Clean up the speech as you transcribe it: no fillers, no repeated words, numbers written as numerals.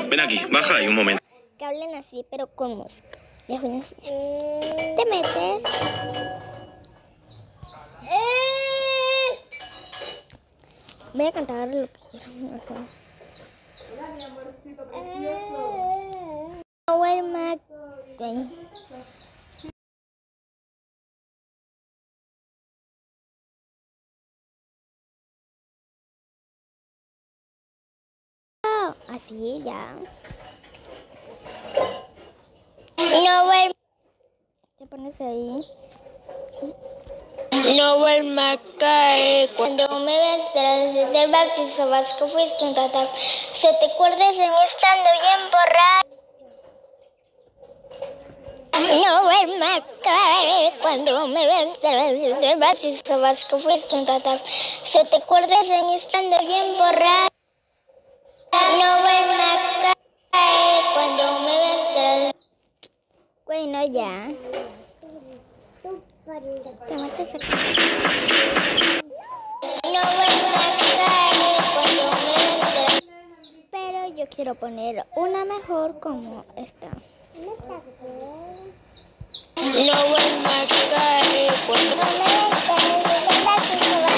Ven aquí, baja ahí un momento. Que hablen así, pero con música. Les voy a enseñar. Te metes. Voy a cantar lo que quieran. No sé. Noel McCray. Así ya. Noel. Te pones ahí. Noel McCray. Cuando me ves tras del baño, sabes que fuiste un tatar. Se te acuerdes de mí estando bien borracho. Noel McCray. Cuando me ves tras del baño, sabes que fuiste un tatar. Se te acuerdes de mí estando bien borracho. Noel McCray. Cuando me ves tras. Bueno, ya. Pero yo quiero poner una mejor como esta. Noel McCray.